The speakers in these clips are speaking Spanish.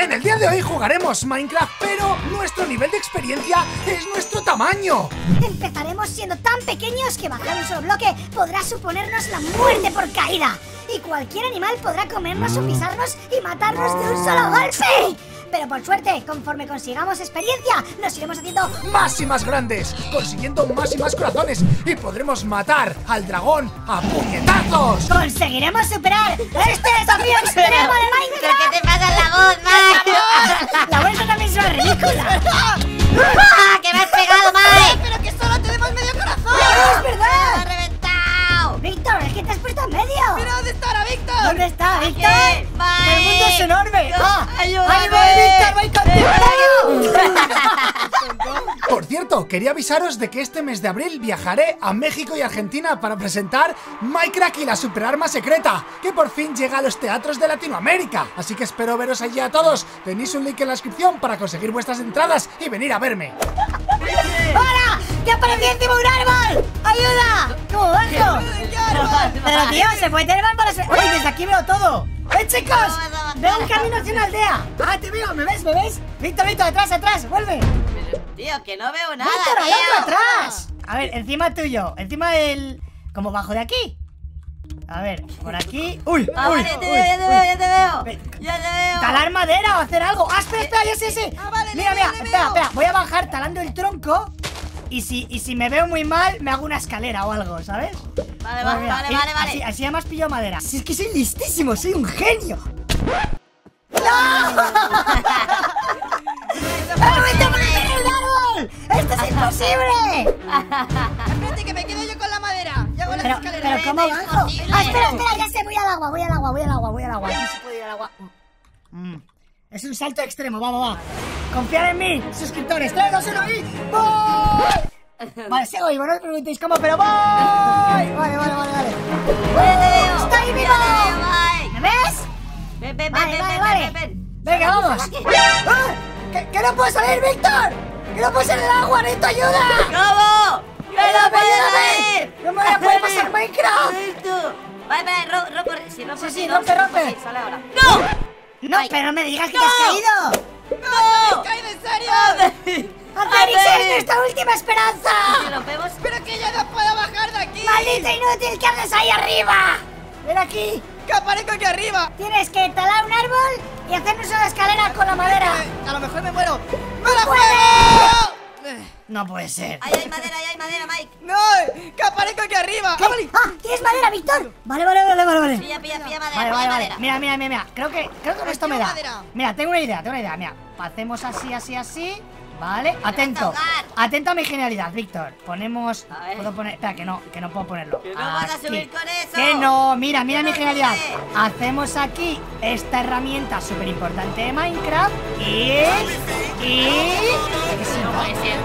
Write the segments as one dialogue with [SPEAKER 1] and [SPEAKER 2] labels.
[SPEAKER 1] En el día de hoy jugaremos Minecraft, pero nuestro nivel de experiencia es nuestro tamaño.
[SPEAKER 2] Empezaremos siendo tan pequeños que bajar un solo bloque podrá suponernos la muerte por caída. Y cualquier animal podrá comernos o pisarnos y matarnos de un solo golpe. Pero por suerte, conforme consigamos experiencia, nos iremos haciendo
[SPEAKER 1] más y más grandes, consiguiendo más y más corazones, y podremos matar al dragón a puñetazos.
[SPEAKER 2] ¡Conseguiremos superar este desafío extremo de Minecraft!
[SPEAKER 3] ¿Pero qué te pasa en la voz, Mike?
[SPEAKER 2] La vuelta también es ridícula.
[SPEAKER 3] ¡Ah, que me has pegado, Mike!
[SPEAKER 4] ¡Pero que solo tenemos medio corazón!
[SPEAKER 2] ¡Es
[SPEAKER 3] ¡Me
[SPEAKER 2] verdad!
[SPEAKER 3] has reventado!
[SPEAKER 2] Víctor, es que te has puesto en medio.
[SPEAKER 4] ¿Pero dónde está ahora Víctor?
[SPEAKER 2] ¿Dónde está, Víctor?
[SPEAKER 3] ¿Qué?
[SPEAKER 2] ¡El mundo es enorme!
[SPEAKER 3] ¡Ayúdame!
[SPEAKER 2] ¡Ahí voy, Víctor! ¡Voy contigo!
[SPEAKER 1] Por cierto, quería avisaros de que este mes de abril viajaré a México y Argentina para presentar Minecraft y la superarma secreta, que por fin llega a los teatros de Latinoamérica. Así que espero veros allí a todos. Tenéis un link en la descripción para conseguir vuestras entradas y venir a verme.
[SPEAKER 2] ¡Para! ¡Que apareció encima un árbol! ¡Ayuda! ¿Cómo bajo? Pero tío, se puede tener más para... ¡Oye, desde aquí veo todo! Chicos! Veo un camino hacia una aldea. Te veo, ¿me ves? ¿Me ves? Víctor, atrás, vuelve.
[SPEAKER 3] Tío, que no veo nada,
[SPEAKER 2] Víctor, al
[SPEAKER 3] tío.
[SPEAKER 2] otro atrás. A ver, encima tuyo, encima del... como bajo de aquí. A ver, por aquí. ¡Uy!
[SPEAKER 3] Vale, ya te veo.
[SPEAKER 2] ¿Talar madera o hacer algo? Espera, ya sé.
[SPEAKER 4] Vale,
[SPEAKER 2] Mira,
[SPEAKER 4] le
[SPEAKER 2] espera.
[SPEAKER 4] veo.
[SPEAKER 2] Voy a bajar talando el tronco. Y si me veo muy mal, me hago una escalera o algo, ¿sabes?
[SPEAKER 3] Vale.
[SPEAKER 2] Así además pillo madera. Si es que soy listísimo, soy un genio. ¡No! ¡El árbol! ¡Esto es imposible!
[SPEAKER 4] Espérate que me quedo yo con la madera. Ya hago las escaleras.
[SPEAKER 2] Pero ¿cómo
[SPEAKER 3] es
[SPEAKER 2] bajo?
[SPEAKER 3] posible.
[SPEAKER 2] Espera, ya sé, voy al agua. No se puede ir al agua. Es un salto extremo, va. Confiar en mí, suscriptores. 3, 2, 1 y ¡voy! Vale, sigo vivo, no os preguntéis cómo, pero voy. Vale. ¡Estoy vivo! ¿Me ves?
[SPEAKER 3] Ven.
[SPEAKER 2] Vale. Venga, vamos. ¿Que no puedo salir, Víctor? ¡Que no puedo salir del agua! ¡Necesito ayuda!
[SPEAKER 3] ¿Cómo?
[SPEAKER 2] ¡Ayúdame! ¡No me voy a poder pasar Minecraft!
[SPEAKER 3] Vale, rompe. Si rompe,
[SPEAKER 2] Sí, rompe.
[SPEAKER 3] Sí, sale ahora.
[SPEAKER 2] No, pero me digas que te has caído.
[SPEAKER 3] ¡No!
[SPEAKER 4] ¡Caído en serio!
[SPEAKER 2] ¡Acerix es nuestra última esperanza!
[SPEAKER 3] Si rompemos...
[SPEAKER 4] ¡Pero que ya no puedo bajar de aquí!
[SPEAKER 2] ¡Maldito inútil! ¿Qué haces ahí arriba? ¡Ven aquí!
[SPEAKER 4] ¡Que aparezco aquí arriba!
[SPEAKER 2] Tienes que talar un árbol y hacernos una escalera con la madera.
[SPEAKER 4] A lo mejor me muero. ¡Me la
[SPEAKER 2] puedes!
[SPEAKER 4] juego!
[SPEAKER 2] No puede ser.
[SPEAKER 3] Ahí hay madera, Mike.
[SPEAKER 4] ¡No! ¡Que aparezco aquí arriba!
[SPEAKER 2] ¿Qué? ¿Tienes madera, Víctor? Vale.
[SPEAKER 3] Pilla madera,
[SPEAKER 2] Vale.
[SPEAKER 3] madera.
[SPEAKER 2] Mira. Creo que con esto me da.
[SPEAKER 4] madera.
[SPEAKER 2] Mira, tengo una idea. Mira, hacemos así. Vale, atento a mi genialidad, Víctor. Ponemos...
[SPEAKER 3] A ver.
[SPEAKER 2] ¿Puedo poner? Espera, que no puedo ponerlo.
[SPEAKER 3] Que no vas a
[SPEAKER 2] Aquí.
[SPEAKER 3] subir con eso.
[SPEAKER 2] Que no, mira mi
[SPEAKER 3] no
[SPEAKER 2] genialidad.
[SPEAKER 3] sube.
[SPEAKER 2] Hacemos aquí esta herramienta súper importante de Minecraft y...
[SPEAKER 3] No puede ser.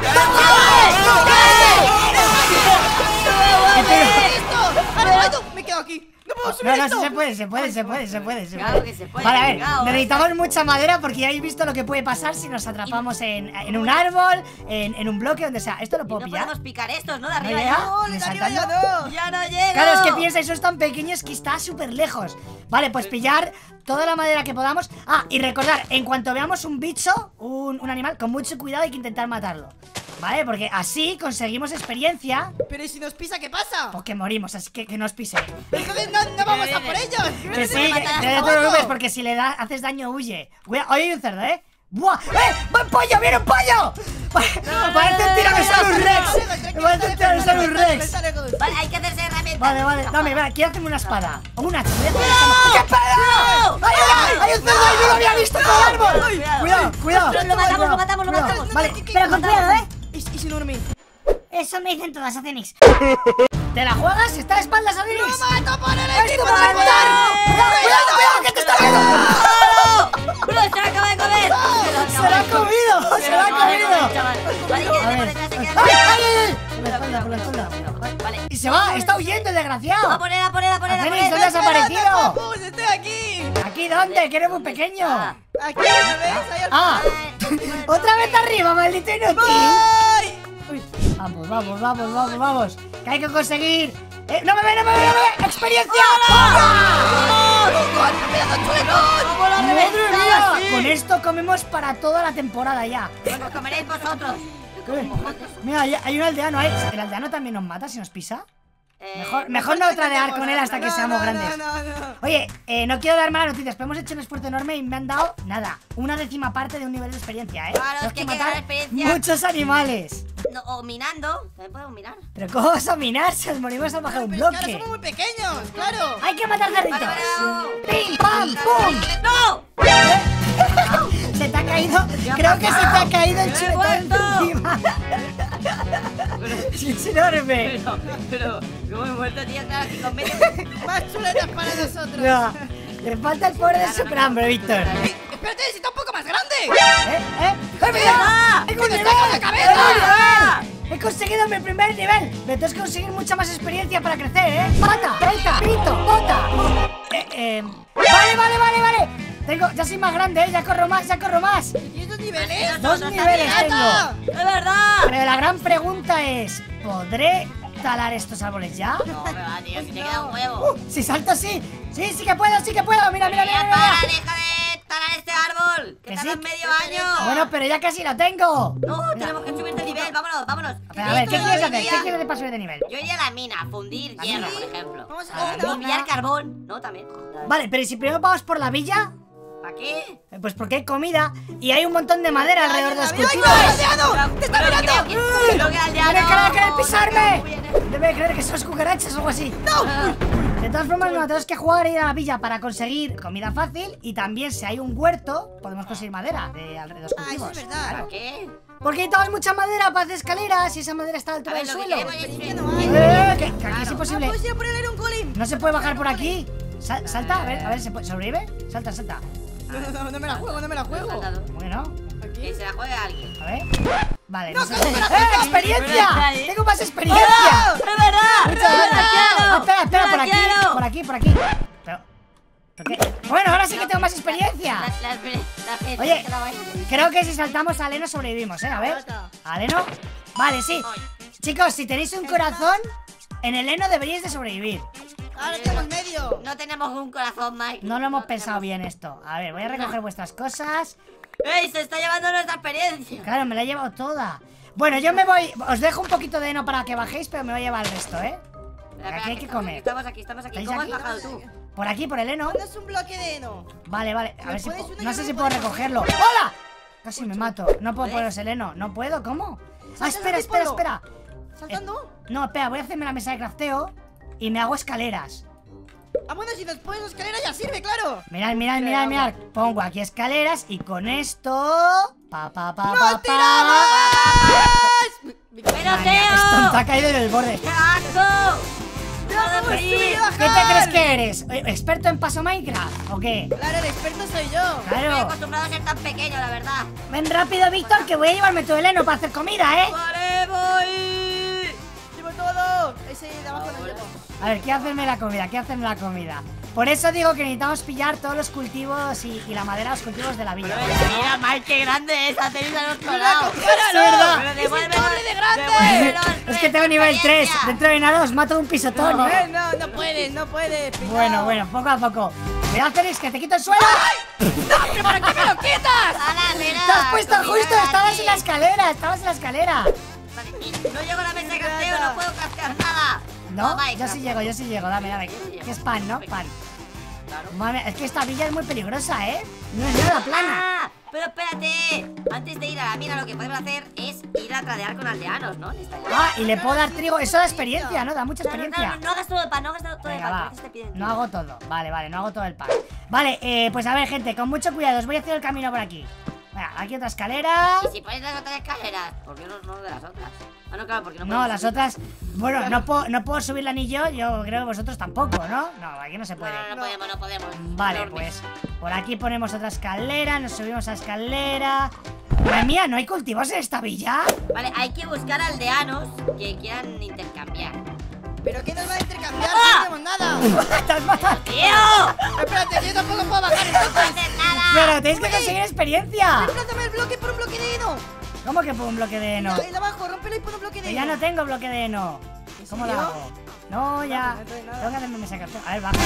[SPEAKER 4] ¡Me quedo aquí! ¡No puedo subir
[SPEAKER 2] No,
[SPEAKER 4] esto!
[SPEAKER 2] sí se puede.
[SPEAKER 3] Claro que se puede.
[SPEAKER 2] Vale, a ver,
[SPEAKER 3] Venga,
[SPEAKER 2] necesitamos mucha madera porque ya habéis visto lo que puede pasar si nos atrapamos en un árbol, en un bloque, donde sea. ¿Esto lo
[SPEAKER 3] Y
[SPEAKER 2] puedo
[SPEAKER 3] no
[SPEAKER 2] pillar?
[SPEAKER 3] podemos picar estos, ¿no? De
[SPEAKER 2] ¿No
[SPEAKER 3] arriba
[SPEAKER 2] llega?
[SPEAKER 3] ya.
[SPEAKER 4] ¡No,
[SPEAKER 2] ¿Ni
[SPEAKER 4] de arriba ya
[SPEAKER 2] saltando?
[SPEAKER 4] no!
[SPEAKER 3] ¡Ya no llego!
[SPEAKER 2] Claro, es que piensa, esos tan pequeños que está súper lejos. Vale, pues pillar toda la madera que podamos. Y recordar, en cuanto veamos un bicho, un animal, con mucho cuidado hay que intentar matarlo. Vale, porque así conseguimos experiencia.
[SPEAKER 4] Pero ¿y si nos pisa qué pasa?
[SPEAKER 2] Pues que morimos, así que no os pise.
[SPEAKER 4] Entonces no vamos a por ellos.
[SPEAKER 2] Que sí,
[SPEAKER 3] matar
[SPEAKER 2] que
[SPEAKER 3] a
[SPEAKER 2] no te preocupes,
[SPEAKER 4] todos.
[SPEAKER 2] porque si le haces daño, huye. Hoy hay un cerdo, ¿eh? ¡Buah! ¡Va un pollo! ¡Viene un pollo! Parece un tiranosaurio Rex. Parece un tiranosaurio Rex.
[SPEAKER 3] Vale, hay que hacerse herramientas.
[SPEAKER 2] Vale, dame, quiero hacerme una espada. O un hacha, voy a hacer una espada. ¡Qué pedo! ¡Hay un cerdo ahí! ¡No lo había visto en el árbol! Cuidado.
[SPEAKER 3] Lo matamos.
[SPEAKER 2] Vale, pero con cuidado, ¿eh?
[SPEAKER 4] ¿Y si no me...?
[SPEAKER 2] Eso me dicen todas, Acenix. ¿Te la juegas? ¿Está de espaldas, Acenix?
[SPEAKER 4] ¡No mato por el
[SPEAKER 2] ¡Es
[SPEAKER 4] equipo
[SPEAKER 2] tu madre!
[SPEAKER 4] de
[SPEAKER 2] ¡Cuidado, que te está viendo!
[SPEAKER 3] ¡Bro, se lo acaba de comer!
[SPEAKER 2] ¡Se lo ha comido!
[SPEAKER 3] Vale, que
[SPEAKER 2] A
[SPEAKER 3] por
[SPEAKER 2] ver.
[SPEAKER 3] detrás se
[SPEAKER 2] ¡Ay,
[SPEAKER 3] queda.
[SPEAKER 2] ay! Por la espalda.
[SPEAKER 3] Vale.
[SPEAKER 2] Y se va, está huyendo el desgraciado.
[SPEAKER 3] A poner.
[SPEAKER 2] Acenix, ¿dónde has aparecido?
[SPEAKER 4] ¡Pues estoy aquí!
[SPEAKER 2] ¿Aquí dónde? Que eres muy pequeño.
[SPEAKER 4] ¡Aquí! ¿Me ves? Ahí al
[SPEAKER 2] Otra vez arriba, maldito inútil.
[SPEAKER 4] ¡Ay!
[SPEAKER 2] Vamos. Que hay que conseguir. ¡No me ve! ¡Experiencia! ¡Hola!
[SPEAKER 3] ¡Cómo lo
[SPEAKER 2] ¡Madre
[SPEAKER 3] reventaba!
[SPEAKER 2] mía! Con esto comemos para toda la temporada ya.
[SPEAKER 3] Bueno, comeréis vosotros.
[SPEAKER 2] Mira, hay un aldeano ahí. ¿El aldeano también nos mata si nos pisa? Mejor no tradear con él hasta que seamos grandes.
[SPEAKER 4] No.
[SPEAKER 2] Oye, no quiero dar malas noticias, pero hemos hecho un esfuerzo enorme y me han dado, nada, 1/10 parte de un nivel de experiencia, ¿eh?
[SPEAKER 3] Claro,
[SPEAKER 2] Tenemos
[SPEAKER 3] es que hay que ganar experiencia.
[SPEAKER 2] muchos animales.
[SPEAKER 3] No, o minando. ¿También podemos minar?
[SPEAKER 2] Pero ¿cómo vas a minar si nos morimos al bajar un
[SPEAKER 4] Pero es que ahora
[SPEAKER 2] bloque?
[SPEAKER 4] somos muy pequeños, claro.
[SPEAKER 2] ¡Hay que matar cerditos!
[SPEAKER 3] Vale,
[SPEAKER 2] ¡Pim, pam, pum!
[SPEAKER 3] ¡No!
[SPEAKER 2] Se te ha caído,
[SPEAKER 3] ¿Qué
[SPEAKER 2] creo
[SPEAKER 3] ha
[SPEAKER 2] que se te
[SPEAKER 3] pasado?
[SPEAKER 2] ha caído el
[SPEAKER 3] ¡Me he
[SPEAKER 2] chuletón
[SPEAKER 3] muerto!
[SPEAKER 2] encima. Sí, es enorme.
[SPEAKER 3] Pero, ¿cómo he muerto, tío? Claro, que con medio...
[SPEAKER 4] Más chuletas para nosotros.
[SPEAKER 2] No, le falta el poder de superhambre, Víctor.
[SPEAKER 4] Espérate, necesito un poco más grande.
[SPEAKER 2] ¡Mira! ¡He
[SPEAKER 4] ¡Con
[SPEAKER 2] conseguido
[SPEAKER 4] la cabeza!
[SPEAKER 2] ¡He conseguido mi primer nivel! Me tengo que conseguir mucha más experiencia para crecer, ¿eh? ¡Pata! ¡Pita! ¡Pito! ¡Bota! Vale. Ya soy más grande, ¿eh? Ya corro más.
[SPEAKER 4] ¿Y esos niveles?
[SPEAKER 2] 2 niveles tengo.
[SPEAKER 3] ¡Es verdad!
[SPEAKER 2] Pero la gran pregunta es, ¿podré talar estos árboles ya?
[SPEAKER 3] No, me va, tío, si te queda un huevo.
[SPEAKER 2] Si salto sí que puedo. Mira.
[SPEAKER 3] Mira, para, deja de talar este árbol. Que
[SPEAKER 2] Que
[SPEAKER 3] tardas
[SPEAKER 2] sí,
[SPEAKER 3] medio año.
[SPEAKER 2] Bueno, pero ya casi lo tengo.
[SPEAKER 3] No, tenemos que subir de nivel, vámonos.
[SPEAKER 2] A ver, ¿qué
[SPEAKER 3] Esto
[SPEAKER 2] quieres
[SPEAKER 3] yo
[SPEAKER 2] hacer?
[SPEAKER 3] iría-
[SPEAKER 2] ¿Qué quieres hacer para subir de nivel?
[SPEAKER 3] Yo iría a la mina, a fundir hierro, por ejemplo.
[SPEAKER 4] Vamos
[SPEAKER 2] A
[SPEAKER 4] a
[SPEAKER 2] la
[SPEAKER 3] O pillar carbón, ¿no? También.
[SPEAKER 2] Vale, pero ¿y si primero vamos por la villa?
[SPEAKER 3] ¿Para qué?
[SPEAKER 2] Pues porque hay comida y hay un montón de madera alrededor de los
[SPEAKER 4] ¡Ay,
[SPEAKER 2] cultivos.
[SPEAKER 4] no, aldeano! ¡Te está mirando!
[SPEAKER 3] Creo que al
[SPEAKER 2] ¡Debe querer pisarme!
[SPEAKER 3] Viene.
[SPEAKER 2] Debe creer que son cucarachas o algo así. ¡No! De todas formas, nos tenemos que jugar a ir a la villa para conseguir comida fácil. Y también, si hay un huerto, podemos conseguir madera de alrededor de los
[SPEAKER 4] Ah, eso
[SPEAKER 2] cultivos.
[SPEAKER 4] es verdad.
[SPEAKER 3] ¿Para qué?
[SPEAKER 2] Porque necesitamos mucha madera para hacer escaleras y esa madera está a la
[SPEAKER 3] A
[SPEAKER 2] altura
[SPEAKER 3] ver,
[SPEAKER 2] del
[SPEAKER 3] lo que
[SPEAKER 2] suelo.
[SPEAKER 3] queremos es
[SPEAKER 4] Que
[SPEAKER 3] ir-
[SPEAKER 4] no hay.
[SPEAKER 2] Que aquí es imposible.
[SPEAKER 4] ¿Puedes ir a ponerle un colín?
[SPEAKER 2] No se puede bajar por aquí. Salta, a ver, ¿se puede? ¿Sobrevive? Salta.
[SPEAKER 4] No me la juego.
[SPEAKER 3] Saltado.
[SPEAKER 2] Bueno,
[SPEAKER 3] Que se la juegue a alguien.
[SPEAKER 2] a ver. Vale,
[SPEAKER 4] No,
[SPEAKER 2] no sé.
[SPEAKER 4] que no me la
[SPEAKER 2] ¡Eh, experiencia!
[SPEAKER 3] Ahí.
[SPEAKER 2] ¡Tengo más experiencia!
[SPEAKER 3] ¡Es verdad!
[SPEAKER 2] Espera, por aquí,
[SPEAKER 3] quiero!
[SPEAKER 2] por aquí. ¿Pero qué? Bueno, ahora sí que tengo más experiencia.
[SPEAKER 3] La
[SPEAKER 2] Oye, creo que si saltamos a Aleno sobrevivimos, ¿eh? A ver. ¿Aleno? Vale, sí. Chicos, si tenéis un corazón, en el heno deberíais de sobrevivir.
[SPEAKER 4] Ahora tenemos medio.
[SPEAKER 3] No tenemos un corazón, Mike.
[SPEAKER 2] No lo hemos pensado bien esto. A ver, voy a recoger vuestras cosas.
[SPEAKER 3] ¡Ey! Se está llevando nuestra experiencia.
[SPEAKER 2] Claro, me la he llevado toda. Bueno, yo me voy. Os dejo un poquito de heno para que bajéis, pero me voy a llevar el resto, ¿eh? Aquí hay que comer.
[SPEAKER 3] Estamos aquí.
[SPEAKER 2] ¿Estáis
[SPEAKER 3] ¿Cómo has
[SPEAKER 2] aquí?
[SPEAKER 3] bajado tú?
[SPEAKER 2] Por aquí, por el heno.
[SPEAKER 4] Pones un bloque de heno.
[SPEAKER 2] Vale. A ver si
[SPEAKER 4] puedes
[SPEAKER 2] puedo.
[SPEAKER 4] una
[SPEAKER 2] No
[SPEAKER 4] y
[SPEAKER 2] sé
[SPEAKER 4] yo
[SPEAKER 2] si
[SPEAKER 4] me
[SPEAKER 2] puedo
[SPEAKER 4] puedo
[SPEAKER 2] recogerlo. ¡Hola! Casi me mato. No puedo
[SPEAKER 3] ¿Puedes?
[SPEAKER 2] poneros el heno. No puedo, ¿cómo? Ah,
[SPEAKER 4] Salta,
[SPEAKER 2] espera.
[SPEAKER 4] salta, ¿Saltando?
[SPEAKER 2] No, espera, voy a hacerme la mesa de crafteo y me hago escaleras.
[SPEAKER 4] Ah, bueno, si nos pones la escalera ya sirve, claro.
[SPEAKER 2] Mirad. Pongo aquí escaleras y con esto.
[SPEAKER 4] ¡Nos tiramos!
[SPEAKER 3] ¡Pero
[SPEAKER 2] Esto
[SPEAKER 3] Teo!
[SPEAKER 2] te ha caído en el borde.
[SPEAKER 3] ¡Qué asco! ¡No de
[SPEAKER 4] subir y
[SPEAKER 3] frío!
[SPEAKER 2] ¿Qué te crees que eres? ¿Experto en paso Minecraft o qué?
[SPEAKER 4] Claro, el experto soy yo.
[SPEAKER 3] Estoy
[SPEAKER 2] Claro.
[SPEAKER 3] acostumbrado a ser tan pequeño, la verdad.
[SPEAKER 2] Ven rápido, Víctor, que voy a llevarme todo el heno para hacer comida, ¿eh?
[SPEAKER 3] ¡Vale, voy!
[SPEAKER 4] Llevo todo. Ese de abajo no llevo.
[SPEAKER 2] A ver, ¿qué hacerme la comida? Por eso digo que necesitamos pillar todos los cultivos y la madera de los cultivos de la villa.
[SPEAKER 3] Mira, Mike, qué grande es. La tenéis al otro lado.
[SPEAKER 4] con cara,
[SPEAKER 2] Es verdad.
[SPEAKER 3] Pero
[SPEAKER 4] ¡Es
[SPEAKER 3] devuélvenos,
[SPEAKER 4] el doble de grande!
[SPEAKER 3] devuélvenos
[SPEAKER 2] Es que tengo nivel 3.
[SPEAKER 3] experiencia.
[SPEAKER 2] Dentro de nada os mato de un pisotón, ¿eh?
[SPEAKER 4] No puedes.
[SPEAKER 2] Bueno, poco a poco. Cuidado, Félix, que te quito el suelo.
[SPEAKER 4] ¿Pero para qué me lo quitas?
[SPEAKER 3] ¡Hala, mira!
[SPEAKER 2] Te has puesto
[SPEAKER 3] comida
[SPEAKER 2] justo, estabas en la
[SPEAKER 3] gratis.
[SPEAKER 2] escalera.
[SPEAKER 3] Vale, y no llego a la mesa de crafteo, no puedo craftear nada.
[SPEAKER 2] No,
[SPEAKER 3] Mike,
[SPEAKER 2] yo sí llego, dame. Que es pan, ¿no? Pan.
[SPEAKER 3] Claro.
[SPEAKER 2] Madre mía, es que esta villa es muy peligrosa, ¿eh? No es nada plana.
[SPEAKER 3] Ah, pero espérate. Antes de ir a la mina, lo que podemos hacer es ir a tradear con aldeanos, ¿no? En esta isla.
[SPEAKER 2] Ah, y le puedo dar trigo. Eso da experiencia, ¿no? Da mucha experiencia.
[SPEAKER 3] No hagas todo el pan, no hagas todo el
[SPEAKER 2] Venga,
[SPEAKER 3] pan.
[SPEAKER 2] va.
[SPEAKER 3] que a veces te piden
[SPEAKER 2] No
[SPEAKER 3] trigo.
[SPEAKER 2] hago todo. Vale, no hago todo el pan. Vale, pues a ver, gente, con mucho cuidado. Os voy a hacer el camino por aquí. Venga, aquí otra escalera.
[SPEAKER 3] Y si pones las otras escaleras, ¿por qué no de las otras? Ah, no, claro, porque no
[SPEAKER 2] No,
[SPEAKER 3] podemos
[SPEAKER 2] las
[SPEAKER 3] subir.
[SPEAKER 2] otras. Bueno, no puedo subirla ni yo creo que vosotros tampoco, ¿no? No, aquí no se puede.
[SPEAKER 3] No podemos.
[SPEAKER 2] Vale,
[SPEAKER 3] Enormes.
[SPEAKER 2] pues por aquí ponemos otra escalera, nos subimos a la escalera. Madre mía, ¿no hay cultivos en esta villa?
[SPEAKER 3] Vale, hay que buscar aldeanos que quieran intercambiar.
[SPEAKER 4] ¿Pero qué nos va a intercambiar?
[SPEAKER 3] ¡Ah!
[SPEAKER 4] No tenemos nada.
[SPEAKER 2] ¡Te has matado!
[SPEAKER 3] ¡Tío!
[SPEAKER 4] Espérate, que yo tampoco puedo bajar
[SPEAKER 3] ¡No
[SPEAKER 4] entonces.
[SPEAKER 3] haces nada!
[SPEAKER 2] Pero tenéis que conseguir experiencia.
[SPEAKER 4] Reemplázame el bloque por un bloque de heno.
[SPEAKER 2] ¿Cómo que por un bloque de heno?
[SPEAKER 4] El de abajo, rómpelo y pon un bloque de
[SPEAKER 2] Que ya
[SPEAKER 4] heno.
[SPEAKER 2] no tengo bloque de heno. ¿Cómo lo
[SPEAKER 4] serio?
[SPEAKER 2] hago? No, ya.
[SPEAKER 4] No, no hay nada.
[SPEAKER 2] Tengo que hacerme mesa de crafteo. A ver, baja.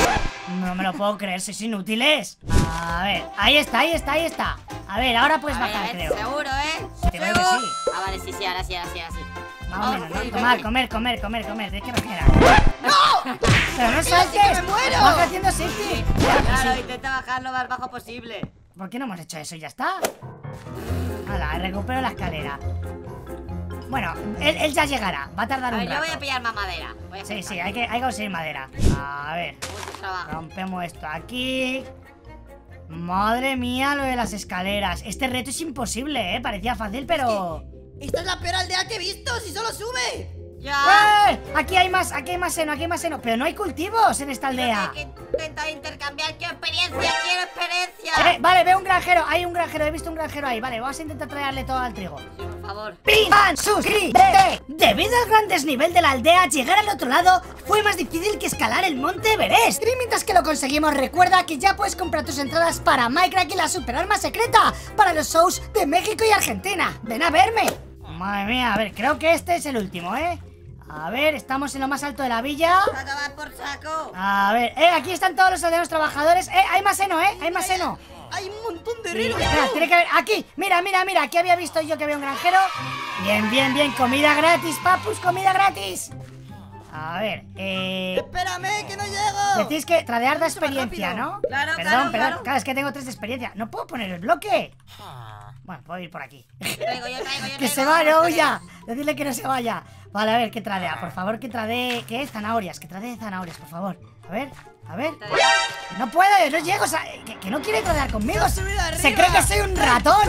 [SPEAKER 2] No me lo puedo creer, sois inútiles. A ver, ahí está. A ver, ahora puedes bajar, creo.
[SPEAKER 3] Seguro,
[SPEAKER 2] Te creo que sí.
[SPEAKER 3] Ah, vale, sí, ahora sí.
[SPEAKER 2] Más o menos, ¿no? Tomar, comer. Tienes que bajar.
[SPEAKER 4] ¡No!
[SPEAKER 2] Pero no
[SPEAKER 4] ¡Que
[SPEAKER 2] saltes.
[SPEAKER 4] me muero!
[SPEAKER 2] Baja haciendo safety.
[SPEAKER 3] Claro, intenta bajar lo más bajo posible.
[SPEAKER 2] ¿Por qué no hemos hecho eso y ya está? Hala, recupero la escalera. Bueno, él ya llegará. Va a tardar
[SPEAKER 3] A
[SPEAKER 2] un
[SPEAKER 3] ver, yo voy a
[SPEAKER 2] rato.
[SPEAKER 3] pillar más madera.
[SPEAKER 2] Sí, hay que conseguir madera. A ver,
[SPEAKER 3] Mucho trabajo.
[SPEAKER 2] rompemos esto aquí. Madre mía, lo de las escaleras. Este reto es imposible, parecía fácil, pero...
[SPEAKER 4] Esta es la peor aldea que he visto, si solo sube.
[SPEAKER 3] ¡Ya!
[SPEAKER 2] Aquí hay más seno, pero no hay cultivos en esta aldea.
[SPEAKER 3] Hay que intentar intercambiar. ¡Quiero experiencia!
[SPEAKER 2] Vale, veo un granjero, he visto un granjero ahí. Vale, vamos a intentar traerle todo al trigo.
[SPEAKER 3] Sí, por favor.
[SPEAKER 2] ¡Pim! ¡Pam! ¡Suscríbete! Debido al gran desnivel de la aldea, llegar al otro lado fue más difícil que escalar el monte Everest. Y mientras que lo conseguimos, recuerda que ya puedes comprar tus entradas para Minecraft y la superarma secreta para los shows de México y Argentina. ¡Ven a verme! Madre mía, a ver, creo que este es el último, A ver, estamos en lo más alto de la villa.
[SPEAKER 3] ¡Va a tomar por saco!
[SPEAKER 2] A ver, aquí están todos los aldeanos trabajadores. Hay más seno, hay más seno.
[SPEAKER 4] Hay un montón de
[SPEAKER 2] Sí,
[SPEAKER 4] renos.
[SPEAKER 2] espera, tiene que haber, aquí, mira, aquí había visto yo que había un granjero. Bien, comida gratis, papus, comida gratis. A ver,
[SPEAKER 4] Espérame, que no llego.
[SPEAKER 2] decís que tradear da experiencia,
[SPEAKER 4] rápido.
[SPEAKER 2] ¿no?
[SPEAKER 3] Claro,
[SPEAKER 2] Perdón,
[SPEAKER 3] claro.
[SPEAKER 2] claro, es que tengo 3 de experiencia. No puedo poner el bloque. Bueno, puedo ir por aquí.
[SPEAKER 3] Yo traigo.
[SPEAKER 2] Que se va, no huya. Decirle que no se vaya. Vale, a ver, ¿qué tradea? Por favor, que tradee... ¿Qué es? Zanahorias, que tradee zanahorias, por favor. A ver. No puedo, no llego, o sea, que no quiere tradear conmigo.
[SPEAKER 4] Quiero subir arriba.
[SPEAKER 2] Se cree que soy un ratón.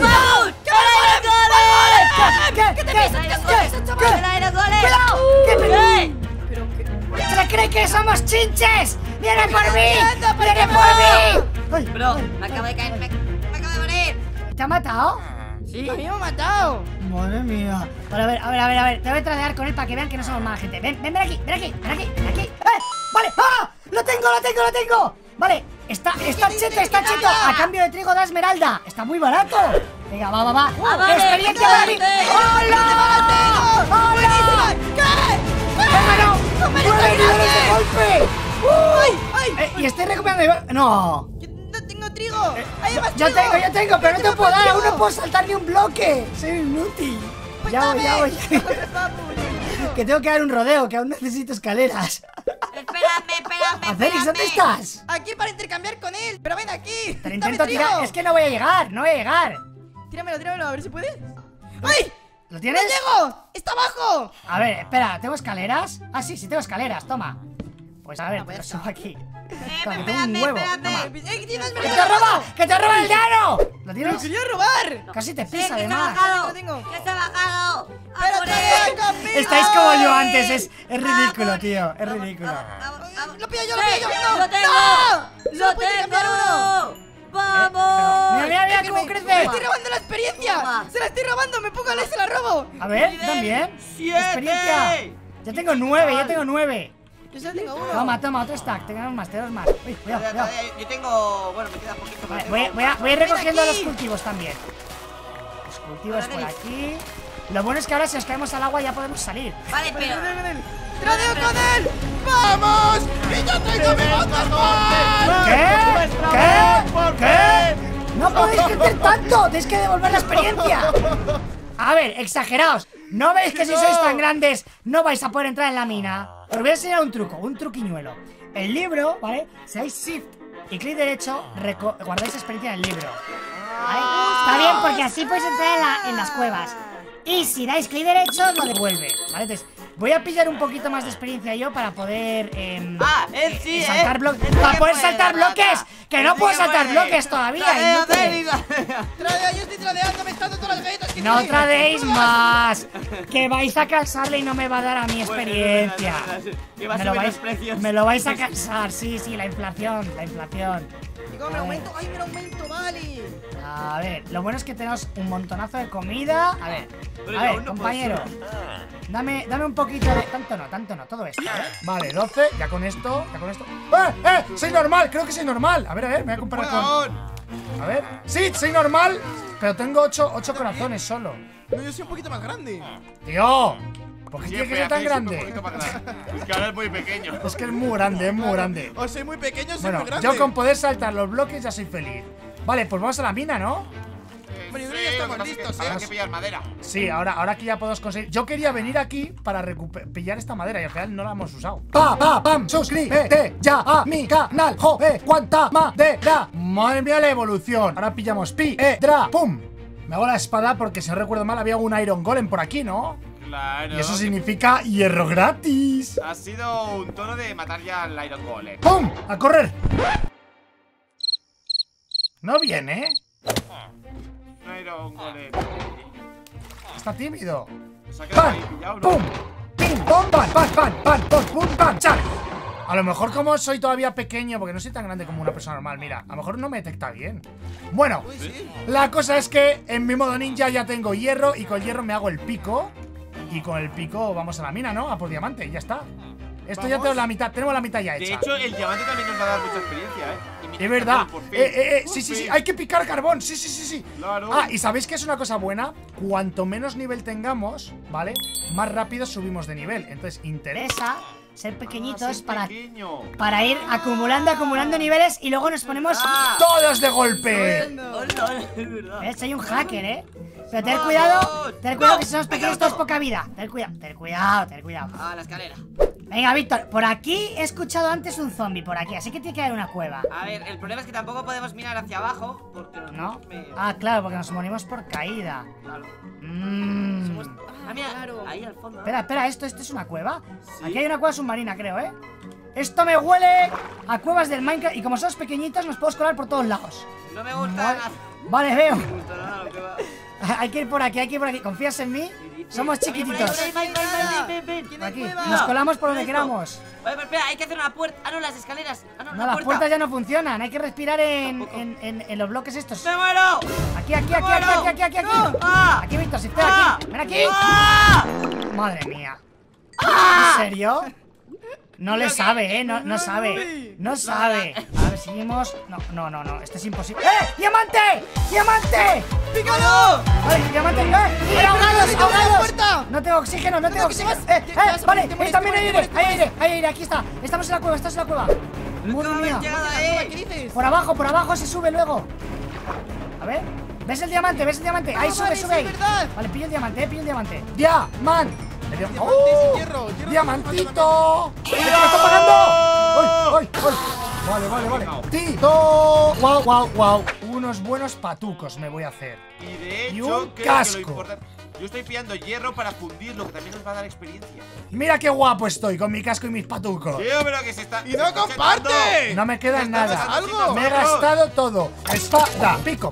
[SPEAKER 2] ¡Cuidado!
[SPEAKER 4] Pero que...
[SPEAKER 2] ¡Se cree que somos chinches! ¡Viene por mí!
[SPEAKER 4] viendo, ¿por qué
[SPEAKER 2] ¡Viene
[SPEAKER 4] me
[SPEAKER 2] por
[SPEAKER 4] muevo?
[SPEAKER 2] mí! Ay,
[SPEAKER 3] Bro,
[SPEAKER 2] ay,
[SPEAKER 3] me acabo de caer. Me acabo de morir.
[SPEAKER 2] ¿te ha matado?
[SPEAKER 3] Sí.
[SPEAKER 4] A mí me ha matado.
[SPEAKER 2] Madre mía. Vale, a ver. Te voy a tradear con él para que vean que no somos mala gente. Ven aquí. Vale. ¡Ah! ¡Lo tengo! Vale, está cheto. A cambio de trigo de esmeralda. Está muy barato. Venga, va.
[SPEAKER 3] vale,
[SPEAKER 2] ¡Experiencia para mí! ¡Hola! ¡Hola! ¡Hermano! ¡9 niveles de golpe!
[SPEAKER 4] ¡Ay!
[SPEAKER 2] Y estoy recuperando... ¡No!
[SPEAKER 4] Yo no tengo trigo. Hay más
[SPEAKER 2] Yo
[SPEAKER 4] trigo.
[SPEAKER 2] tengo, pero no te puedo dar. Aún no
[SPEAKER 4] trigo.
[SPEAKER 2] puedo saltar ni un bloque. Soy inútil.
[SPEAKER 4] Pues
[SPEAKER 2] Ya voy.
[SPEAKER 4] Papu.
[SPEAKER 2] Que tengo que dar un rodeo, que aún necesito escaleras.
[SPEAKER 3] Espérame.
[SPEAKER 2] Acerix, ¿dónde estás?
[SPEAKER 4] Aquí para intercambiar con él. Pero ven aquí.
[SPEAKER 2] Te lo
[SPEAKER 4] Dame
[SPEAKER 2] intento
[SPEAKER 4] trigo.
[SPEAKER 2] tirar. Es que no voy a llegar.
[SPEAKER 4] Tíramelo, a ver si puedes. ¡Ay!
[SPEAKER 2] ¿Lo
[SPEAKER 4] ¡No
[SPEAKER 2] tienes?
[SPEAKER 4] llego! ¡Está abajo!
[SPEAKER 2] A ver, espera, ¿tengo escaleras? Ah, sí, tengo escaleras, toma. Pues a ver,
[SPEAKER 4] pues
[SPEAKER 2] te lo
[SPEAKER 4] ya está.
[SPEAKER 2] subo aquí. Toma, que tengo un huevo. Toma.
[SPEAKER 4] ¡Tienes
[SPEAKER 2] ¡Que te roba! ¡Que te roba el llano! ¿Lo
[SPEAKER 4] ¡Me lo
[SPEAKER 2] tienes?
[SPEAKER 4] quería robar!
[SPEAKER 2] Casi te
[SPEAKER 3] Sí,
[SPEAKER 2] pisa,
[SPEAKER 3] que se ha
[SPEAKER 2] además.
[SPEAKER 3] bajado.
[SPEAKER 4] Lo tengo.
[SPEAKER 3] ¡Que se ha bajado!
[SPEAKER 4] ¡Pero
[SPEAKER 3] ¡A por
[SPEAKER 4] te
[SPEAKER 3] él!
[SPEAKER 4] conmigo!
[SPEAKER 2] Estáis como yo antes, es ridículo, tío. Es ridículo.
[SPEAKER 4] ¡Lo pillo yo!
[SPEAKER 3] Sí,
[SPEAKER 4] ¡No!
[SPEAKER 3] ¡Lo tengo!
[SPEAKER 4] ¡No!
[SPEAKER 3] ¡Lo
[SPEAKER 4] ¡Solo puedo intercambiar uno!
[SPEAKER 3] tengo! ¡Vamos!
[SPEAKER 2] Mira
[SPEAKER 4] ¡Que
[SPEAKER 2] cómo
[SPEAKER 4] me
[SPEAKER 2] crece.
[SPEAKER 4] estoy robando la experiencia!
[SPEAKER 3] Toma.
[SPEAKER 4] ¡Se la estoy robando! ¡Me pongo y se la robo!
[SPEAKER 2] A ver,
[SPEAKER 3] Nivel
[SPEAKER 2] también.
[SPEAKER 3] 7.
[SPEAKER 2] Experiencia. Yo tengo 9.
[SPEAKER 4] Yo solo tengo uno.
[SPEAKER 2] Toma, otro stack. Tenemos más. Uy, cuidado.
[SPEAKER 3] Yo tengo... Bueno, me queda poquito.
[SPEAKER 2] Vale,
[SPEAKER 3] pero
[SPEAKER 2] voy a ir recogiendo
[SPEAKER 4] aquí.
[SPEAKER 2] los cultivos también. Los cultivos por aquí. Lo bueno es que ahora si nos caemos al agua ya podemos salir.
[SPEAKER 3] Vale, pero...
[SPEAKER 4] ¡Tradeo con él! ¡Vamos! ¡Y yo tengo mi motorboard!
[SPEAKER 2] ¿Qué? No podéis crecer tanto. Tenéis que devolver la experiencia. A ver, exageraos. ¿No veis que si sois tan grandes no vais a poder entrar en la mina? Os voy a enseñar un truco, un truquiñuelo. El libro, ¿vale? Si dais shift y clic derecho, guardáis experiencia en el libro. ¿Vale? Está bien porque así podéis entrar en las cuevas. Y si dais clic derecho, lo devuelve. ¿Vale? Entonces, voy a pillar un poquito más de experiencia yo para poder saltar bloques. ¡Para poder saltar bloques! ¡Que no puedo saltar bloques todavía! ¡Inútil!
[SPEAKER 4] ¡Tradeo! ¡Yo estoy tradeando! ¡Me están dando todas las galletas que
[SPEAKER 2] ¡No
[SPEAKER 4] tiene.
[SPEAKER 2] tradeéis más! ¡Que vais a cansarle y no me va a dar a mi experiencia! Me lo vais a cansar, sí, la inflación.
[SPEAKER 4] Digo, me aumento. ¡Ay, me aumento! ¡Vale!
[SPEAKER 2] A ver, lo bueno es que tenemos un montonazo de comida. A ver, compañero. Dame un poquito de... Tanto no, todo esto, ¿eh? Vale, 12, ya con esto. Soy normal, creo que soy normal. A ver, me voy a comparar con... A ver, sí, soy normal. Pero tengo 8 corazones solo.
[SPEAKER 5] No, yo soy un poquito más grande.
[SPEAKER 2] Tío,
[SPEAKER 1] ¿Por qué tiene que ser tan grande?
[SPEAKER 4] Es que ahora es muy pequeño.
[SPEAKER 1] Es que es muy grande, es muy grande.
[SPEAKER 4] O soy muy pequeño, soy
[SPEAKER 1] Bueno,
[SPEAKER 4] muy grande.
[SPEAKER 1] yo con poder saltar los bloques ya soy feliz. Vale, pues vamos a la mina, ¿no?
[SPEAKER 4] Bueno, yo creo que ya estamos listos,
[SPEAKER 5] Hay que pillar madera.
[SPEAKER 1] Sí, ahora que ya podemos conseguir. Yo quería venir aquí para pillar esta madera y al final no la hemos usado. ¡Pam! ¡Suscríbete ya a mi canal! ¡Joder! ¡Cuánta madera! Madre mía la evolución. Ahora pillamos piedra. ¡Pum! Me hago la espada porque si no recuerdo mal había un Iron Golem por aquí, ¿no?
[SPEAKER 5] Claro.
[SPEAKER 1] Y eso significa hierro gratis.
[SPEAKER 5] Ha sido un tono de matar ya al Iron Golem.
[SPEAKER 1] ¡Pum! ¡A correr! No viene, ¿eh?
[SPEAKER 5] Iron Golem.
[SPEAKER 1] Está tímido.
[SPEAKER 5] Se ha quedado
[SPEAKER 1] ¡Pam!
[SPEAKER 5] ahí pillado, ¿no?
[SPEAKER 1] ¡Pum! ¡Pim! ¡Pum! ¡Pam! ¡Pam! ¡Pam! ¡Pam! ¡Pum! ¡Pum! ¡Pam! ¡Chac! A lo mejor como soy todavía pequeño, porque no soy tan grande como una persona normal, mira, a lo mejor no me detecta bien. Bueno, la cosa es que en mi modo ninja ya tengo hierro y con hierro me hago el pico. Y con el pico vamos a la mina, ¿no? A por diamante, y ya está. Esto ya tengo la mitad, tenemos la mitad ya
[SPEAKER 5] De
[SPEAKER 1] hecha.
[SPEAKER 5] hecho, el diamante también nos va a dar mucha experiencia, ¿eh?
[SPEAKER 1] Es verdad.
[SPEAKER 5] Por fin.
[SPEAKER 1] Sí, hay que picar carbón. Sí.
[SPEAKER 5] Claro.
[SPEAKER 1] Ah, y ¿sabéis qué es una cosa buena? Cuanto menos nivel tengamos, ¿vale? Más rápido subimos de nivel. Entonces, interesa.
[SPEAKER 2] Ser pequeñitos
[SPEAKER 5] Ah, ser
[SPEAKER 2] para
[SPEAKER 5] pequeño.
[SPEAKER 2] ir acumulando niveles y luego nos ponemos.
[SPEAKER 1] ¡Todos de golpe!
[SPEAKER 3] Es verdad.
[SPEAKER 2] Soy un hacker, Pero ten cuidado que si somos pequeños todos poca vida. Ten cuidado.
[SPEAKER 3] Ah, la escalera.
[SPEAKER 2] Venga, Víctor, por aquí he escuchado antes un zombie por aquí, así que tiene que haber una cueva.
[SPEAKER 3] A ver, el problema es que tampoco podemos mirar hacia abajo porque
[SPEAKER 2] ¿No?
[SPEAKER 3] me...
[SPEAKER 2] Ah, claro, porque nos morimos por caída.
[SPEAKER 3] Claro.
[SPEAKER 2] Mmm.
[SPEAKER 3] Ah, mira, ahí al fondo.
[SPEAKER 2] Espera, ¿esto es una cueva? Aquí hay una cueva submarina, creo, Esto me huele a cuevas del Minecraft. Y como somos pequeñitos, nos podemos colar por todos lados.
[SPEAKER 3] No me gusta nada.
[SPEAKER 2] Vale, veo.
[SPEAKER 3] No me gusta nada lo que va.
[SPEAKER 2] Hay que ir por aquí, ¿Confías en mí? Somos chiquititos.
[SPEAKER 3] Ven.
[SPEAKER 2] Por aquí. Nos colamos por donde queramos.
[SPEAKER 3] Vale, pero espera, hay que hacer una puerta. Ah, no, las escaleras. Ah, no,
[SPEAKER 2] No,
[SPEAKER 3] la
[SPEAKER 2] las
[SPEAKER 3] puerta.
[SPEAKER 2] puertas ya no funcionan. Hay que respirar en los bloques estos.
[SPEAKER 3] ¡Me muero!
[SPEAKER 2] Aquí.
[SPEAKER 3] ¡Ah!
[SPEAKER 2] Aquí, Víctor, si espera
[SPEAKER 3] ¡Ah!
[SPEAKER 2] aquí. Ven aquí.
[SPEAKER 3] ¡Ah!
[SPEAKER 2] Madre mía. ¿En serio? No le sabe, no sabe. No sabe. A ver, seguimos. No. Esto es imposible. ¡Diamante!
[SPEAKER 4] ¡Pícalo!
[SPEAKER 2] Vale, diamante. ¡Mira, ahogados! No tengo oxígeno. Vale, ahí también hay aire. Aquí está. Estamos en la cueva, Madre mía.
[SPEAKER 4] ¿Qué dices?
[SPEAKER 2] Por abajo se sube luego. A ver. ¿Ves el diamante? Ahí sube
[SPEAKER 4] sí,
[SPEAKER 2] ahí.
[SPEAKER 4] es verdad.
[SPEAKER 2] Vale, pillo el diamante.
[SPEAKER 1] ¡Diamante!
[SPEAKER 4] sin hierro.
[SPEAKER 1] ¡Diamantito! ¡Me está pagando! ¡Ay! Vale. ¡Tito! ¡Guau! Unos buenos patucos me voy a hacer.
[SPEAKER 5] Y de
[SPEAKER 1] Y
[SPEAKER 5] hecho,
[SPEAKER 1] un
[SPEAKER 5] creo que
[SPEAKER 1] casco.
[SPEAKER 5] lo importante. Yo estoy pillando hierro para fundir, lo que también nos va a dar experiencia.
[SPEAKER 1] Mira qué guapo estoy con mi casco y mis patucos.
[SPEAKER 5] Tío, pero que se está.
[SPEAKER 4] ¡Y no comparte!
[SPEAKER 1] No me queda nada.
[SPEAKER 5] Estamos
[SPEAKER 4] algo.
[SPEAKER 1] Me he gastado todo. Espada. Pico.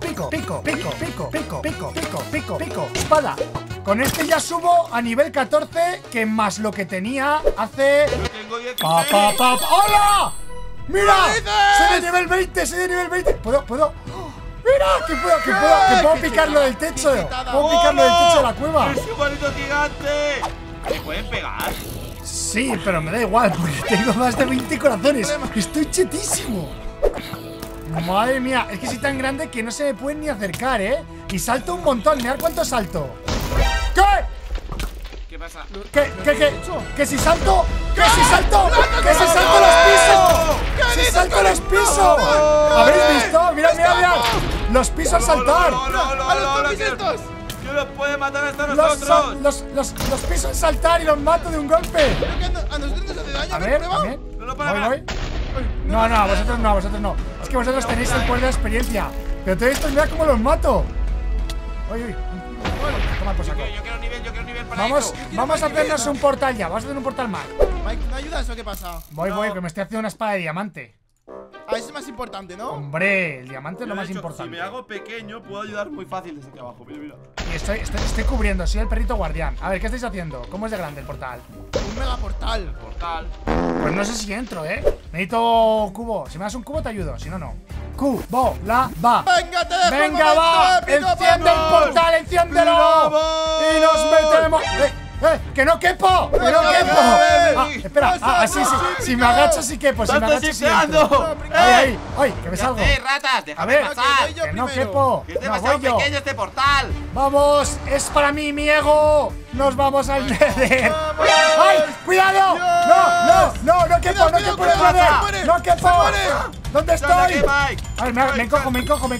[SPEAKER 1] Espada. Con este ya subo a nivel 14, que más lo que tenía hace.
[SPEAKER 5] Yo tengo 10.
[SPEAKER 1] ¡Hola! ¡Mira!
[SPEAKER 4] ¿Qué dices?
[SPEAKER 1] ¡Soy de nivel 20! ¿Puedo? ¡Mira! Que puedo picarlo del techo. Puedo picarlo del techo de la cueva.
[SPEAKER 5] ¡Es un bonito gigante! ¿Me pueden pegar?
[SPEAKER 1] Sí, pero me da igual, porque tengo más de 20 corazones. Estoy chetísimo. Madre mía, es que soy tan grande que no se me pueden ni acercar, Y salto un montón, mirad cuánto salto. ¿Qué?
[SPEAKER 5] ¿Qué pasa?
[SPEAKER 1] ¿Que si salto? ¡Que si salto los pisos! ¡Que si salto los pisos! ¿Habéis visto? Mirad. Los pisos al saltar.
[SPEAKER 4] ¡A los zombies estos!
[SPEAKER 5] ¡Que nos puede matar hasta nosotros!
[SPEAKER 1] Los pisos al saltar y los mato de un golpe.
[SPEAKER 4] Creo que a nosotros nos hace daño.
[SPEAKER 1] A ver,
[SPEAKER 4] prueba.
[SPEAKER 1] también.
[SPEAKER 5] No lo para.
[SPEAKER 1] Voy. No, vosotros no. Es que vosotros tenéis el poder de la experiencia. Pero todos estos, mirad cómo los mato. Uy. Toma por saco.
[SPEAKER 5] Yo quiero nivel para eso.
[SPEAKER 1] Vamos a hacernos un portal ya. Vamos a hacer un portal más.
[SPEAKER 4] Mike, ¿no ayudas o qué pasa?
[SPEAKER 1] Voy, que me estoy haciendo una espada de diamante.
[SPEAKER 4] Eso es más importante, ¿no?
[SPEAKER 1] Hombre, el diamante es lo
[SPEAKER 5] Yo, de
[SPEAKER 1] más
[SPEAKER 5] hecho,
[SPEAKER 1] importante.
[SPEAKER 5] Si me hago pequeño, puedo ayudar muy fácil desde aquí abajo. Mira.
[SPEAKER 1] Y estoy cubriendo, soy el perrito guardián. A ver, ¿qué estáis haciendo? ¿Cómo es de grande el portal?
[SPEAKER 4] Un mega portal.
[SPEAKER 5] Portal.
[SPEAKER 1] Pues no sé si entro, Necesito cubo. Si me das un cubo te ayudo, si no, no. Cubo, va.
[SPEAKER 4] ¡Venga, te dejo el
[SPEAKER 1] Venga,
[SPEAKER 4] momento
[SPEAKER 1] va.
[SPEAKER 4] épico,
[SPEAKER 1] Enciende el
[SPEAKER 4] vamos.
[SPEAKER 1] portal, enciéndelo.
[SPEAKER 4] ¡Vamos!
[SPEAKER 1] Y nos metemos. ¡Que no quepo! ¡Que no quepo! Ah, espera, sí, sí. Si me agacho, sí quepo. Si me agacho, sí entro. ¡Ay, ay! ¡Que me salgo!
[SPEAKER 5] ratas!
[SPEAKER 1] A
[SPEAKER 5] ¡Déjame
[SPEAKER 1] ver,
[SPEAKER 5] pasar!
[SPEAKER 1] que no quepo.
[SPEAKER 5] ¡Que es
[SPEAKER 1] No,
[SPEAKER 5] demasiado
[SPEAKER 1] voy yo.
[SPEAKER 5] pequeño este portal!
[SPEAKER 1] ¡Vamos! ¡Es para mí, mi ego! ¡Nos vamos al Nether! ¡Ay! ¡Cuidado! ¡No quepo! ¡No quepo en el Nether! ¡No quepo! ¿Dónde estoy? A ver, me encojo.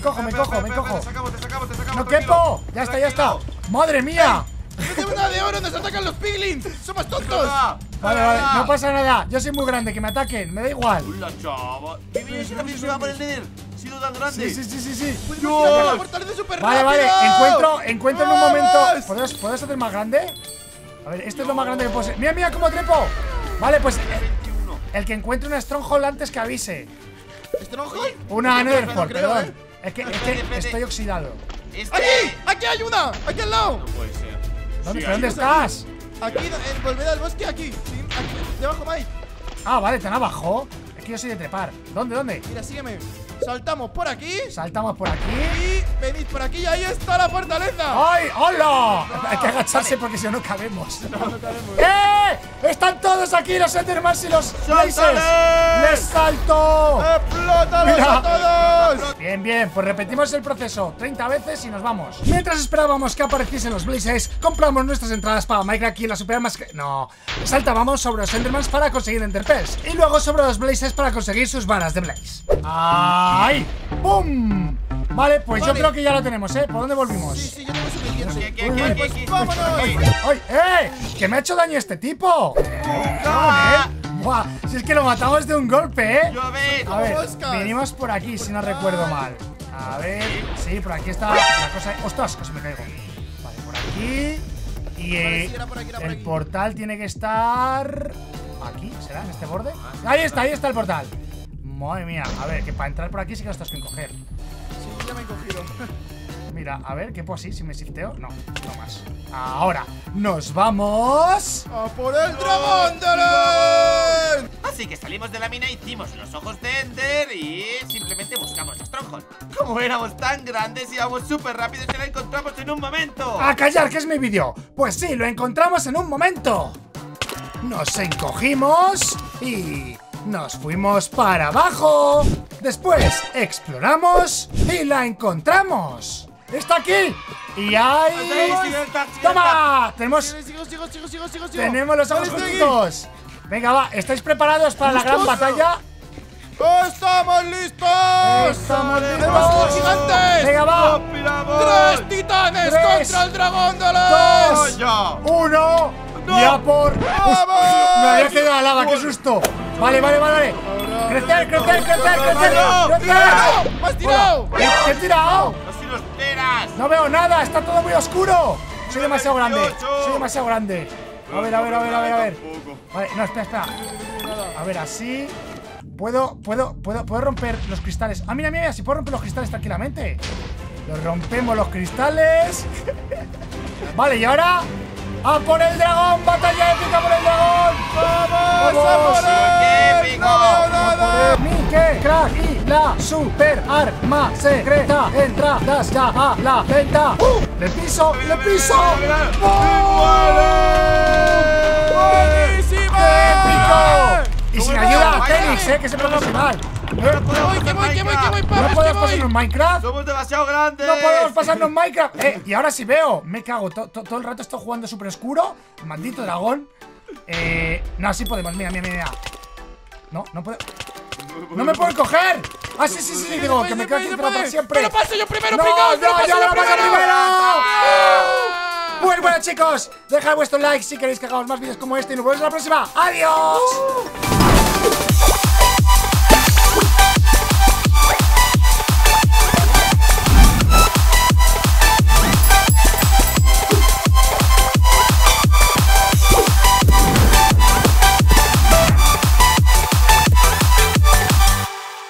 [SPEAKER 5] Te sacamos.
[SPEAKER 1] ¡No quepo! ¡Ya está! ¡Madre mía!
[SPEAKER 4] ¡No tengo nada de oro! ¡Nos atacan los piglins! ¡Somos tontos!
[SPEAKER 1] Vale, no pasa nada. Yo soy muy grande, que me ataquen, me da igual.
[SPEAKER 5] ¡Hola, chaval! ¡Mira, ese también se va por el Nether! ¡Ha sido tan grande!
[SPEAKER 1] Sí.
[SPEAKER 4] ¡Dios! ¡La fortaleza súper rápido!
[SPEAKER 1] Vale, encuentro en un momento.
[SPEAKER 4] ¡Vamos!
[SPEAKER 1] ¿Puedes hacer más grande? A ver, este es lo más grande que puedo ser. ¡Mira cómo trepo! Vale, pues el que encuentre una Stronghold antes que avise.
[SPEAKER 4] ¿Stronghold?
[SPEAKER 1] Una Netherfall,
[SPEAKER 4] creo,
[SPEAKER 1] perdón. Es que estoy oxidado.
[SPEAKER 4] ¡Aquí hay una! ¡Aquí al lado!
[SPEAKER 5] No puede ser.
[SPEAKER 1] ¿Dónde estás?
[SPEAKER 4] Aquí, volved al bosque, aquí. Sí, aquí, debajo, Mike.
[SPEAKER 1] Ah, vale, tan abajo. Es que yo soy de trepar. ¿Dónde?
[SPEAKER 4] Mira, sígueme. Saltamos por aquí.
[SPEAKER 1] Saltamos por aquí.
[SPEAKER 4] Y venid por aquí y ahí está la fortaleza.
[SPEAKER 1] ¡Ay, hola! Hay que agacharse porque si no, no cabemos.
[SPEAKER 4] No cabemos.
[SPEAKER 1] ¡Están todos aquí los Endermans y los Blazes!
[SPEAKER 5] ¡Sáltale!
[SPEAKER 1] ¡Les salto!
[SPEAKER 4] ¡Explótalos
[SPEAKER 1] Mira.
[SPEAKER 4] a todos!
[SPEAKER 1] Bien, pues repetimos el proceso 30 veces y nos vamos. Mientras esperábamos que apareciesen los Blazes, compramos nuestras entradas para Minecraft y la super más que... No, saltábamos sobre los Endermans para conseguir Enderpearls y luego sobre los Blazes para conseguir sus varas de Blaze. ¡Ay! ¡Pum! Vale, pues yo creo que ya lo tenemos, ¿eh? ¿Por dónde volvimos?
[SPEAKER 4] Sí, yo tengo suficiente.
[SPEAKER 5] ¿Qué?
[SPEAKER 4] ¡Vámonos!
[SPEAKER 1] ¡Ay! ¡Que me ha hecho daño este tipo! ¡Buah! Si es que lo matamos de un golpe, ¿eh?
[SPEAKER 5] ¡Yo ves!
[SPEAKER 1] A ver,
[SPEAKER 4] Oscar.
[SPEAKER 1] venimos por aquí, si no recuerdo mal. A ver, sí, por aquí está la cosa. ¡Ostras! Casi me caigo. Vale, por aquí. Y
[SPEAKER 4] Vale, sí, era por aquí.
[SPEAKER 1] el portal tiene que estar aquí, ¿será? ¿En este borde? Ahí está el portal. Madre mía, a ver, que para entrar por aquí sí que lo estás sin coger.
[SPEAKER 4] Sí, ya me he cogido.
[SPEAKER 1] Mira, a ver, ¿qué puedo así? Si me shifteo, no más. Ahora, nos vamos.
[SPEAKER 4] ¡A por el dragón de Len!
[SPEAKER 5] Así que salimos de la mina, hicimos los ojos de Ender y simplemente buscamos la Stronghold. Como éramos tan grandes, íbamos súper rápido y se la encontramos en un momento.
[SPEAKER 1] ¡A callar, que es mi vídeo! Pues sí, lo encontramos en un momento. Nos encogimos y nos fuimos para abajo. Después exploramos y la encontramos. ¡Está aquí! Y ahí... ¡Toma! Tenemos Tenemos los ojos justitos. Venga, va, ¿estáis preparados para la gran batalla?
[SPEAKER 4] ¡Estamos listos!
[SPEAKER 1] ¡Estamos
[SPEAKER 4] ¡Tenemos
[SPEAKER 1] listos!
[SPEAKER 4] gigantes!
[SPEAKER 1] ¡Venga, va!
[SPEAKER 4] ¡Tres titanes
[SPEAKER 1] Tres,
[SPEAKER 4] contra el dragón de Len!
[SPEAKER 1] ¡Dos!
[SPEAKER 5] ¡Ya!
[SPEAKER 1] ¡Uno! ¡Ya por!
[SPEAKER 4] ¡Vamos!
[SPEAKER 1] Me había quedado la lava, qué susto. Vale. ¡Crecer!
[SPEAKER 4] ¡No! ¡Me has tirado!
[SPEAKER 1] ¿Qué he tirado?
[SPEAKER 5] ¡No si lo esperas!
[SPEAKER 1] No veo nada, está todo muy oscuro. Soy demasiado grande. A ver. Vale, no, espera. A ver, así. Puedo romper los cristales. Ah, mira, si puedo romper los cristales tranquilamente. Los rompemos los cristales. Vale, y ahora ¡a por el dragón! ¡Batalla épica por el dragón!
[SPEAKER 4] ¡Vamos!
[SPEAKER 5] ¡Qué épico!
[SPEAKER 4] ¡No veo nada!
[SPEAKER 1] Mike Crack y la super arma secreta entradas ya a la venta. ¡Le piso!
[SPEAKER 4] ¡Buenísimo!
[SPEAKER 1] ¡Épico! Y sin ayuda a
[SPEAKER 5] Vaya.
[SPEAKER 1] Félix, que es el profesional.
[SPEAKER 5] ¡No podemos
[SPEAKER 4] ¡Que voy,
[SPEAKER 1] ¿No
[SPEAKER 4] papi,
[SPEAKER 1] podemos pasarnos Minecraft?
[SPEAKER 5] ¡Somos demasiado grandes!
[SPEAKER 1] ¡No podemos pasarnos Minecraft! Y ahora sí veo. Me cago. Todo el rato estoy jugando súper oscuro. Maldito dragón. No, sí podemos. Mira. No puedo. ¡No me puedo coger! ¡Ah, sí! Digo, que me quedo aquí encerrado para siempre.
[SPEAKER 4] ¡Me lo paso yo primero,
[SPEAKER 1] ¡No,
[SPEAKER 4] pringao!
[SPEAKER 1] yo lo paso primero!
[SPEAKER 4] ¡Ah!
[SPEAKER 1] Pues bueno, chicos, dejad vuestro like si queréis que hagamos más vídeos como este y nos vemos en la próxima. ¡Adiós!